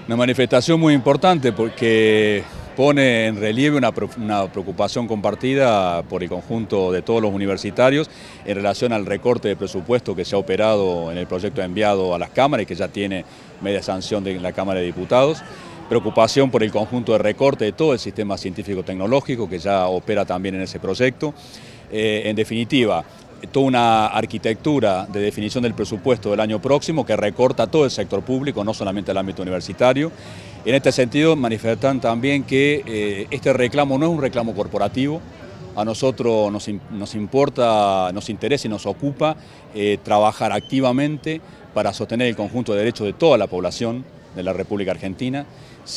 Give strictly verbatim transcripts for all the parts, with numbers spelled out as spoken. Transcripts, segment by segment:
Una manifestación muy importante porque pone en relieve una, una preocupación compartida por el conjunto de todos los universitarios en relación al recorte de presupuesto que se ha operado en el proyecto enviado a las cámaras y que ya tiene media sanción de la Cámara de Diputados. Preocupación por el conjunto de recorte de todo el sistema científico-tecnológico que ya opera también en ese proyecto. Eh, en definitiva, toda una arquitectura de definición del presupuesto del año próximo que recorta todo el sector público, no solamente el ámbito universitario. En este sentido, manifestan también que eh, este reclamo no es un reclamo corporativo. A nosotros nos, nos importa, nos interesa y nos ocupa eh, trabajar activamente para sostener el conjunto de derechos de toda la población de la República Argentina.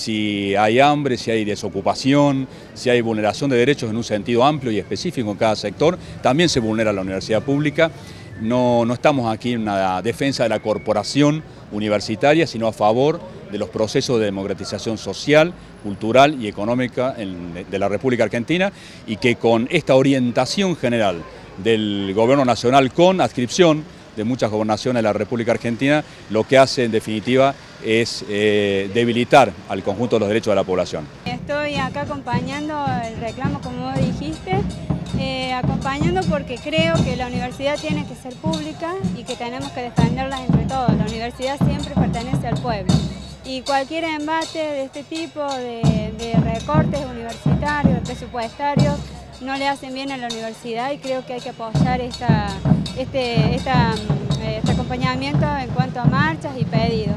Si hay hambre, si hay desocupación, si hay vulneración de derechos en un sentido amplio y específico en cada sector, también se vulnera la universidad pública. No, no estamos aquí en una defensa de la corporación universitaria, sino a favor de los procesos de democratización social, cultural y económica en, de la República Argentina, y que con esta orientación general del Gobierno Nacional con adscripción de muchas gobernaciones de la República Argentina, lo que hace en definitiva es eh, debilitar al conjunto de los derechos de la población. Estoy acá acompañando el reclamo, como vos dijiste, eh, acompañando porque creo que la universidad tiene que ser pública y que tenemos que defenderla entre todos. La universidad siempre pertenece al pueblo y cualquier embate de este tipo de, de recortes universitarios, presupuestarios, no le hacen bien a la universidad, y creo que hay que apoyar esta, este, esta, este acompañamiento en cuanto a marchas y pedidos.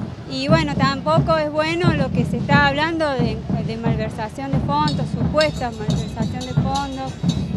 Y bueno, tampoco es bueno lo que se está hablando de, de malversación de fondos, supuesta malversación de fondos,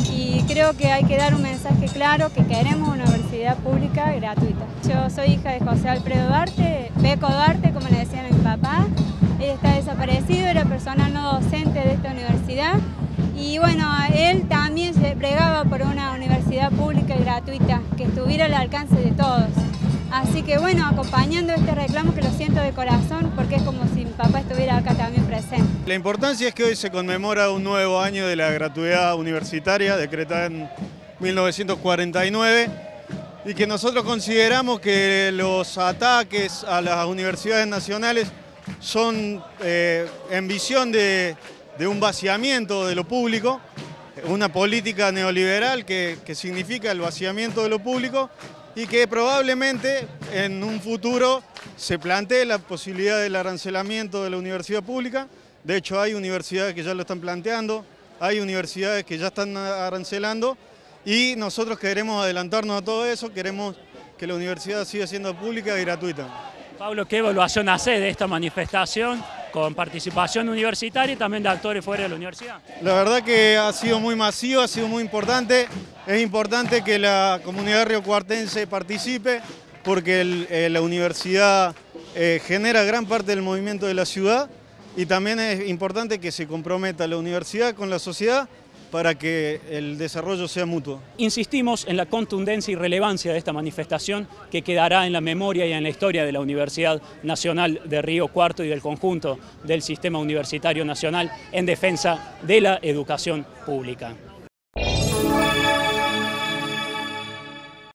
y creo que hay que dar un mensaje claro que queremos una universidad pública gratuita. Yo soy hija de José Alfredo Duarte, Beco Duarte, como le decían a mi papá. Él está desaparecido, era personal no docente de esta universidad. Y bueno, él también se pregaba por una universidad pública y gratuita, que estuviera al alcance de todos. Así que bueno, acompañando este reclamo, que lo siento de corazón, porque es como si mi papá estuviera acá también presente. La importancia es que hoy se conmemora un nuevo año de la gratuidad universitaria, decretada en mil novecientos cuarenta y nueve, y que nosotros consideramos que los ataques a las universidades nacionales son eh, en visión de... de un vaciamiento de lo público, una política neoliberal que, que significa el vaciamiento de lo público y que probablemente en un futuro se plantee la posibilidad del arancelamiento de la universidad pública. De hecho, hay universidades que ya lo están planteando, hay universidades que ya están arancelando, y nosotros queremos adelantarnos a todo eso, queremos que la universidad siga siendo pública y gratuita. Pablo, ¿qué evaluación hace de esta manifestación con participación universitaria y también de actores fuera de la universidad? La verdad que ha sido muy masivo, ha sido muy importante. Es importante que la comunidad riocuartense participe porque el, eh, la universidad eh, genera gran parte del movimiento de la ciudad, y también es importante que se comprometa la universidad con la sociedad para que el desarrollo sea mutuo. Insistimos en la contundencia y relevancia de esta manifestación, que quedará en la memoria y en la historia de la Universidad Nacional de Río Cuarto y del conjunto del sistema universitario nacional en defensa de la educación pública.